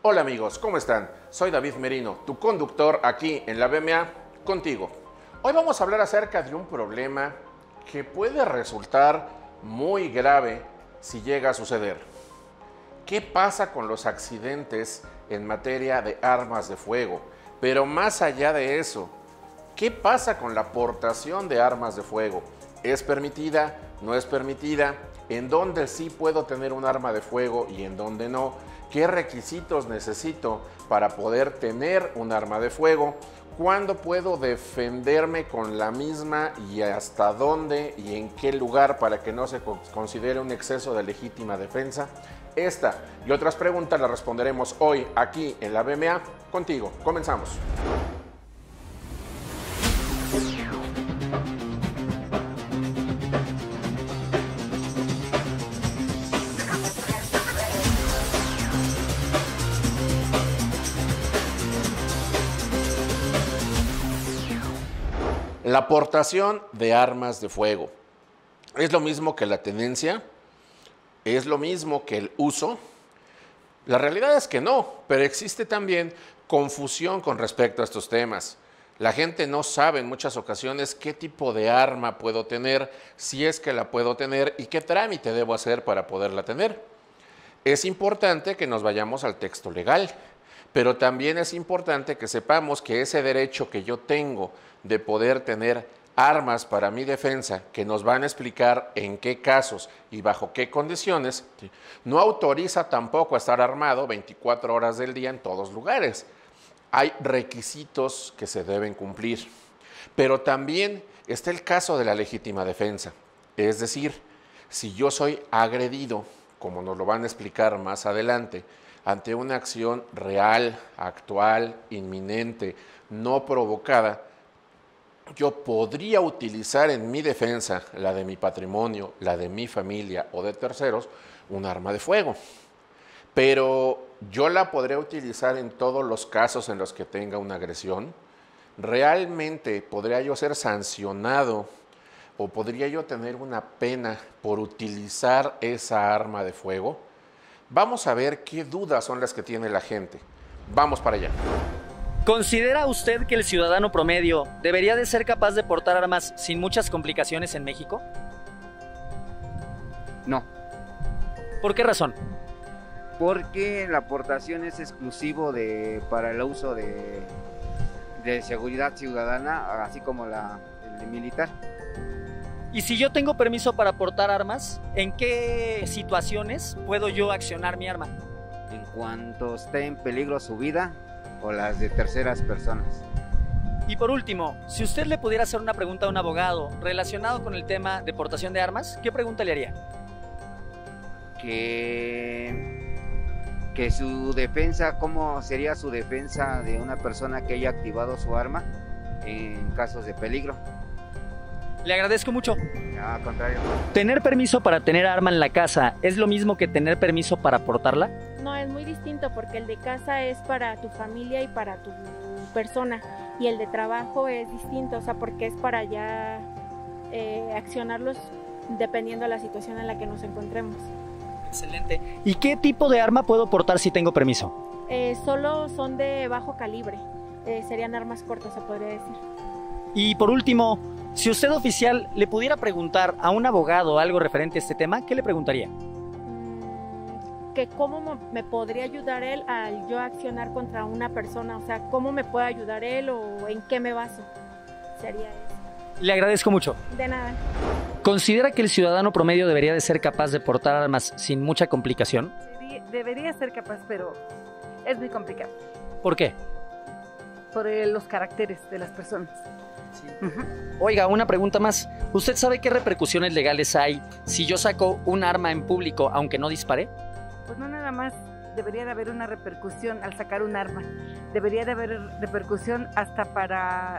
Hola amigos, ¿cómo están? Soy David Merino, tu conductor aquí en la BMA contigo. Hoy vamos a hablar acerca de un problema que puede resultar muy grave si llega a suceder. ¿Qué pasa con los accidentes en materia de armas de fuego? Pero más allá de eso, ¿qué pasa con la portación de armas de fuego? ¿Es permitida? ¿No es permitida? ¿En dónde sí puedo tener un arma de fuego y en dónde no? ¿Qué requisitos necesito para poder tener un arma de fuego? ¿Cuándo puedo defenderme con la misma y hasta dónde y en qué lugar para que no se considere un exceso de legítima defensa? Esta y otras preguntas las responderemos hoy aquí en la BMA contigo. Comenzamos. La aportación de armas de fuego. ¿Es lo mismo que la tenencia? ¿Es lo mismo que el uso? La realidad es que no, pero existe también confusión con respecto a estos temas. La gente no sabe en muchas ocasiones qué tipo de arma puedo tener, si es que la puedo tener y qué trámite debo hacer para poderla tener. Es importante que nos vayamos al texto legal, pero también es importante que sepamos que ese derecho que yo tengo de poder tener armas para mi defensa, que nos van a explicar en qué casos y bajo qué condiciones, no autoriza tampoco a estar armado 24 horas del día en todos lugares. Hay requisitos que se deben cumplir, pero también está el caso de la legítima defensa. Es decir, si yo soy agredido, como nos lo van a explicar más adelante, ante una acción real, actual, inminente, no provocada, yo podría utilizar en mi defensa, la de mi patrimonio, la de mi familia o de terceros, un arma de fuego. Pero yo la podré utilizar en todos los casos en los que tenga una agresión. ¿Realmente podría yo ser sancionado o podría yo tener una pena por utilizar esa arma de fuego? Vamos a ver qué dudas son las que tiene la gente. Vamos para allá. ¿Considera usted que el ciudadano promedio debería de ser capaz de portar armas sin muchas complicaciones en México? No. ¿Por qué razón? Porque la aportación es exclusivo para el uso de seguridad ciudadana, así como el de militar. Y si yo tengo permiso para portar armas, ¿en qué situaciones puedo yo accionar mi arma? En cuanto esté en peligro su vida o las de terceras personas. Y por último, si usted le pudiera hacer una pregunta a un abogado relacionado con el tema de portación de armas, ¿qué pregunta le haría? Que su defensa, ¿cómo sería su defensa de una persona que haya activado su arma en casos de peligro? Le agradezco mucho. Al contrario. ¿Tener permiso para tener arma en la casa es lo mismo que tener permiso para portarla? No, es muy distinto porque el de casa es para tu familia y para tu persona y el de trabajo es distinto, o sea, porque es para ya accionarlos dependiendo de la situación en la que nos encontremos. Excelente. ¿Y qué tipo de arma puedo portar si tengo permiso? Solo son de bajo calibre, serían armas cortas, se podría decir. Y por último, si usted oficial le pudiera preguntar a un abogado algo referente a este tema, ¿qué le preguntaría? Que cómo me podría ayudar él al yo accionar contra una persona, o sea, cómo me puede ayudar él o en qué me baso, sería eso. Le agradezco mucho. De nada. ¿Considera que el ciudadano promedio debería de ser capaz de portar armas sin mucha complicación? Debería ser capaz, pero es muy complicado. ¿Por qué? Por los caracteres de las personas. Sí. Oiga, una pregunta más. ¿Usted sabe qué repercusiones legales hay si yo saco un arma en público aunque no dispare? Pues no nada más debería de haber una repercusión al sacar un arma. Debería de haber repercusión hasta para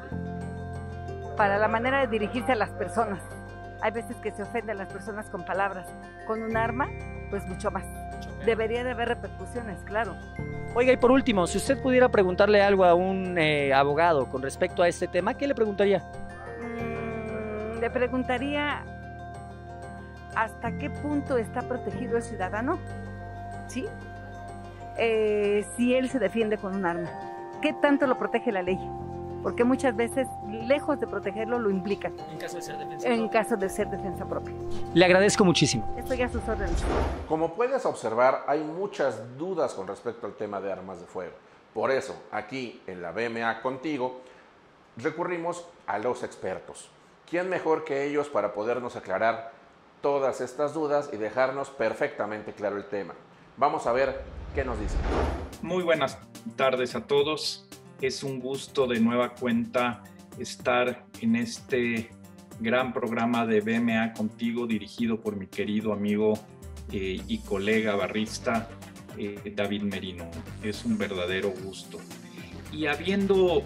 la manera de dirigirse a las personas. Hay veces que se ofenden a las personas con palabras. Con un arma, pues mucho más. Debería de haber repercusiones, claro. Oiga, y por último, si usted pudiera preguntarle algo a un abogado con respecto a este tema, ¿qué le preguntaría? Le preguntaría hasta qué punto está protegido el ciudadano, ¿sí? si él se defiende con un arma? ¿Qué tanto lo protege la ley? Porque muchas veces, lejos de protegerlo, lo implican. En caso de ser defensa En caso de ser defensa propia. Le agradezco muchísimo. Estoy a sus órdenes. Como puedes observar, hay muchas dudas con respecto al tema de armas de fuego. Por eso, aquí en la BMA Contigo, recurrimos a los expertos. ¿Quién mejor que ellos para podernos aclarar todas estas dudas y dejarnos perfectamente claro el tema? Vamos a ver qué nos dicen. Muy buenas tardes a todos. Es un gusto de nueva cuenta estar en este gran programa de BMA Contigo, dirigido por mi querido amigo y colega barrista David Merino. Es un verdadero gusto. Y habiendo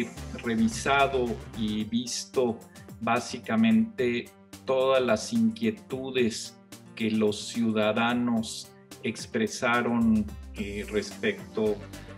revisado y visto básicamente todas las inquietudes que los ciudadanos expresaron respecto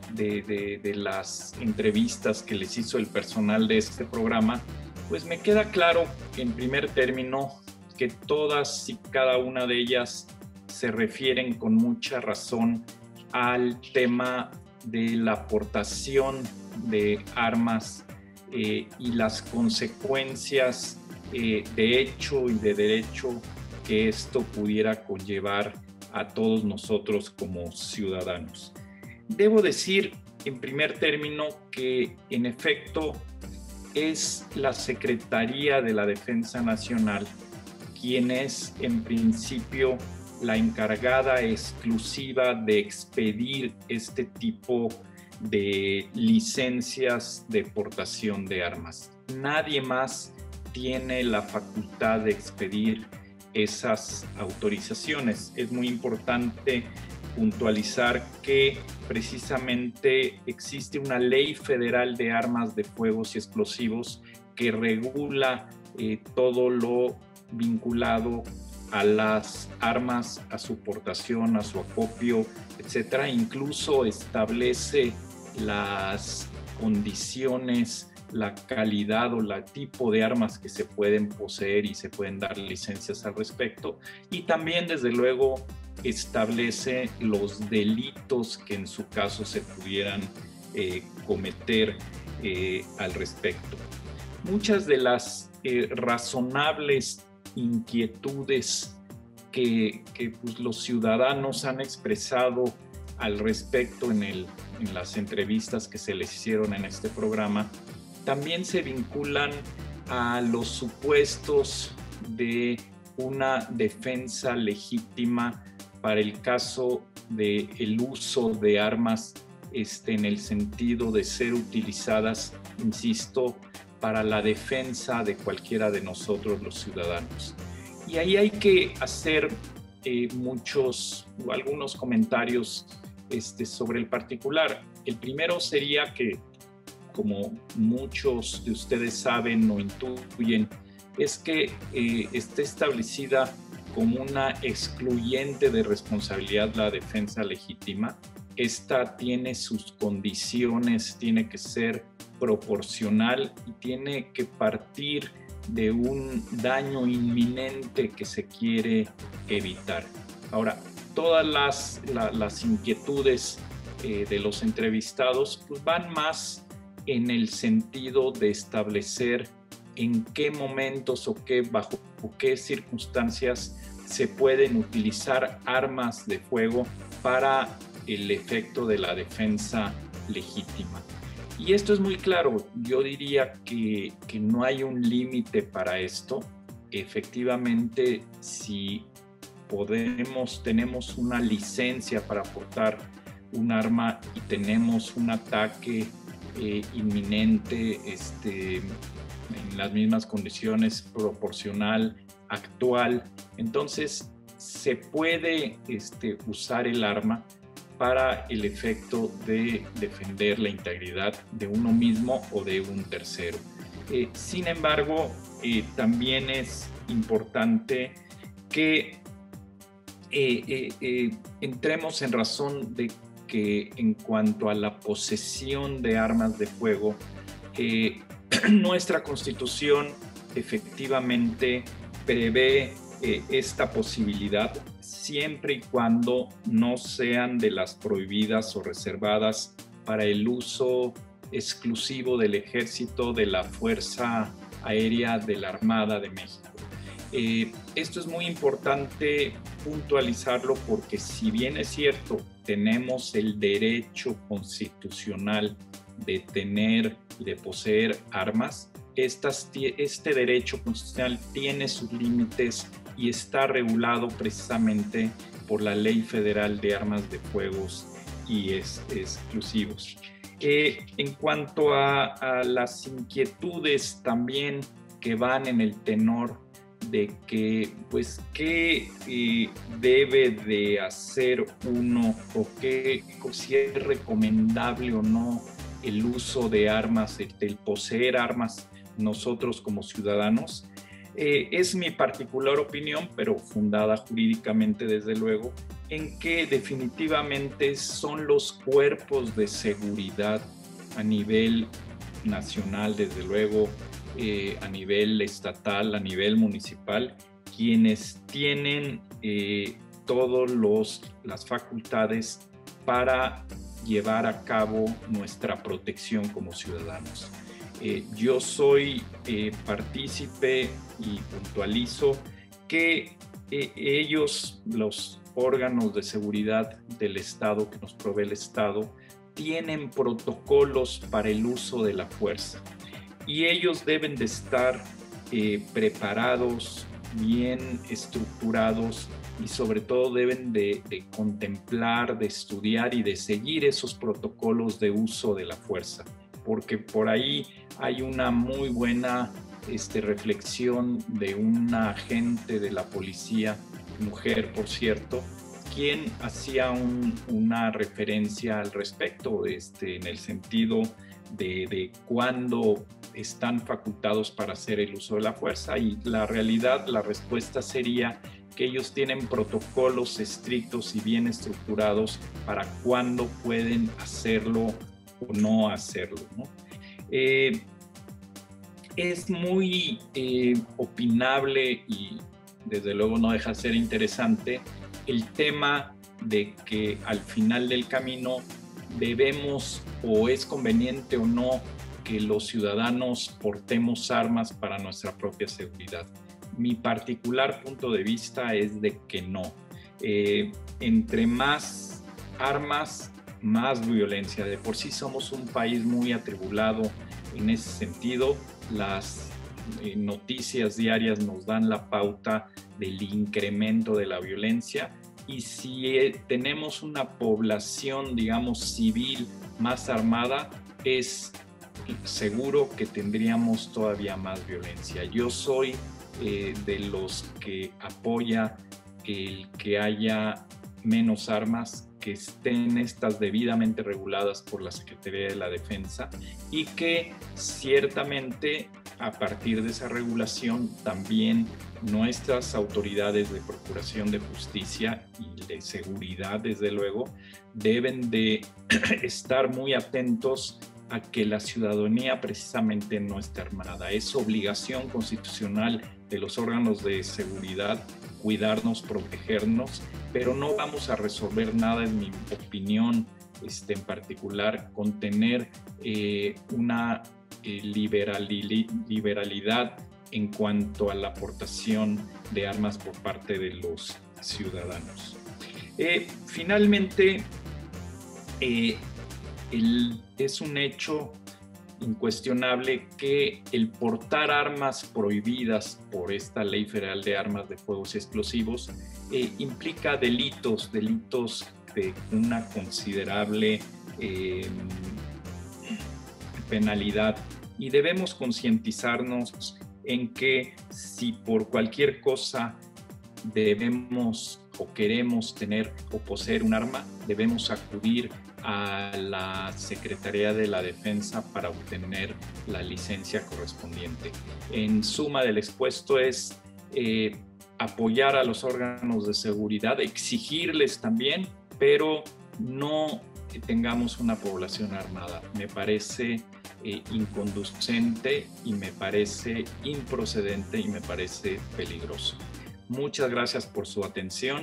de las entrevistas que les hizo el personal de este programa, pues me queda claro, en primer término, que todas y cada una de ellas se refieren con mucha razón al tema de la aportación de armas y las consecuencias de hecho y de derecho que esto pudiera conllevar a todos nosotros como ciudadanos. Debo decir, en primer término, que en efecto es la Secretaría de la Defensa Nacional quien es en principio la encargada exclusiva de expedir este tipo de licencias de portación de armas. Nadie más tiene la facultad de expedir esas autorizaciones. Es muy importante puntualizar que precisamente existe una ley federal de armas de fuego y explosivos que regula todo lo vinculado a las armas, a su portación, a su acopio, etcétera. Incluso establece las condiciones, la calidad o el tipo de armas que se pueden poseer y se pueden dar licencias al respecto. Y también, desde luego, establece los delitos que en su caso se pudieran cometer al respecto. Muchas de las razonables inquietudes que pues, los ciudadanos han expresado al respecto en las entrevistas que se les hicieron en este programa, también se vinculan a los supuestos de una defensa legítima para el caso del uso de armas en el sentido de ser utilizadas, insisto, para la defensa de cualquiera de nosotros los ciudadanos. Y ahí hay que hacer algunos comentarios sobre el particular. El primero sería que, como muchos de ustedes saben o intuyen, es que está establecida como una excluyente de responsabilidad la defensa legítima. Esta tiene sus condiciones, tiene que ser proporcional y tiene que partir de un daño inminente que se quiere evitar. Ahora, todas las inquietudes de los entrevistados pues van más en el sentido de establecer en qué momentos o bajo qué circunstancias se pueden utilizar armas de fuego para el efecto de la defensa legítima. Y esto es muy claro. Yo diría que no hay un límite para esto. Efectivamente, si tenemos una licencia para portar un arma y tenemos un ataque inminente en las mismas condiciones, proporcional, actual, entonces se puede usar el arma para el efecto de defender la integridad de uno mismo o de un tercero. Sin embargo, también es importante que entremos en razón de que en cuanto a la posesión de armas de fuego, nuestra Constitución efectivamente prevé esta posibilidad siempre y cuando no sean de las prohibidas o reservadas para el uso exclusivo del Ejército, de la Fuerza Aérea de la Armada de México. Esto es muy importante puntualizarlo porque si bien es cierto, tenemos el derecho constitucional de tener y de poseer armas, este derecho constitucional tiene sus límites y está regulado precisamente por la Ley Federal de Armas de Fuego y Explosivos. En cuanto a las inquietudes también que van en el tenor de que, pues, qué debe de hacer uno o si es recomendable o no el uso de armas, el poseer armas nosotros como ciudadanos. Es mi particular opinión, pero fundada jurídicamente desde luego, en que definitivamente son los cuerpos de seguridad a nivel nacional, desde luego, a nivel estatal, a nivel municipal, quienes tienen todas las facultades para llevar a cabo nuestra protección como ciudadanos. Yo soy partícipe y puntualizo que ellos, los órganos de seguridad del Estado que nos provee el Estado, tienen protocolos para el uso de la fuerza y ellos deben de estar preparados, bien estructurados y sobre todo deben de contemplar, de estudiar y de seguir esos protocolos de uso de la fuerza, porque por ahí hay una muy buena reflexión de una agente de la policía, mujer por cierto, quien hacía una referencia al respecto, en el sentido de cuándo están facultados para hacer el uso de la fuerza, y la realidad, la respuesta sería que ellos tienen protocolos estrictos y bien estructurados para cuándo pueden hacerlo o no hacerlo, ¿no? Es muy opinable y desde luego no deja de ser interesante el tema de que al final del camino debemos o es conveniente o no que los ciudadanos portemos armas para nuestra propia seguridad. Mi particular punto de vista es de que no. Entre más armas, más violencia. De por sí somos un país muy atribulado en ese sentido. Las noticias diarias nos dan la pauta del incremento de la violencia, y si tenemos una población, digamos, civil más armada, es seguro que tendríamos todavía más violencia. Yo soy de los que apoya el que haya menos armas, que estén estas debidamente reguladas por la Secretaría de la Defensa y que ciertamente a partir de esa regulación también nuestras autoridades de procuración de justicia y de seguridad, desde luego, deben de estar muy atentos a que la ciudadanía precisamente no esté armada. Es obligación constitucional de los órganos de seguridad cuidarnos, protegernos, pero no vamos a resolver nada, en mi opinión, en particular, con tener una liberalidad en cuanto a la aportación de armas por parte de los ciudadanos. Finalmente, es un hecho incuestionable que el portar armas prohibidas por esta Ley Federal de Armas de Fuego y Explosivos implica delitos de una considerable penalidad, y debemos concientizarnos en que si por cualquier cosa debemos o queremos tener o poseer un arma, debemos acudir a la Secretaría de la Defensa para obtener la licencia correspondiente. En suma, del expuesto es apoyar a los órganos de seguridad, exigirles también, pero no tengamos una población armada. Me parece inconducente y me parece improcedente y me parece peligroso. Muchas gracias por su atención.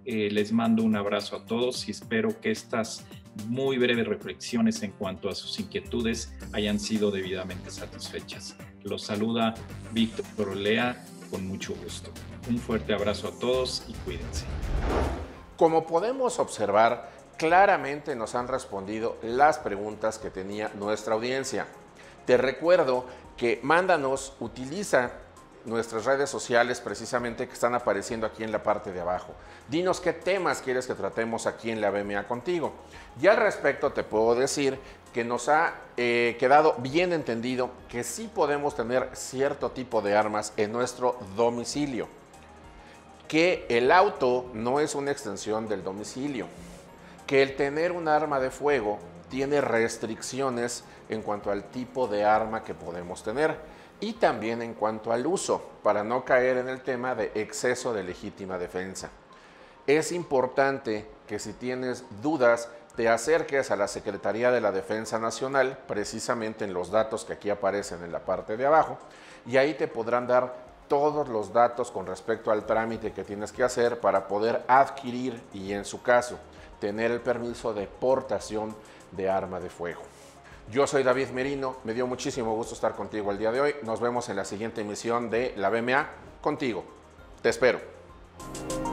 Les mando un abrazo a todos y espero que estas muy breves reflexiones en cuanto a sus inquietudes hayan sido debidamente satisfechas. Los saluda Víctor Olea con mucho gusto. Un fuerte abrazo a todos y cuídense. Como podemos observar, claramente nos han respondido las preguntas que tenía nuestra audiencia. Te recuerdo que utiliza nuestras redes sociales precisamente que están apareciendo aquí en la parte de abajo. Dinos qué temas quieres que tratemos aquí en la BMA contigo. Y al respecto te puedo decir que nos ha quedado bien entendido que sí podemos tener cierto tipo de armas en nuestro domicilio, que el auto no es una extensión del domicilio, que el tener un arma de fuego tiene restricciones en cuanto al tipo de arma que podemos tener y también en cuanto al uso, para no caer en el tema de exceso de legítima defensa. Es importante que si tienes dudas te acerques a la Secretaría de la Defensa Nacional, precisamente en los datos que aquí aparecen en la parte de abajo, y ahí te podrán dar todos los datos con respecto al trámite que tienes que hacer para poder adquirir y, en su caso, tener el permiso de portación de arma de fuego. Yo soy David Merino, me dio muchísimo gusto estar contigo el día de hoy. Nos vemos en la siguiente emisión de la BMA contigo. Te espero.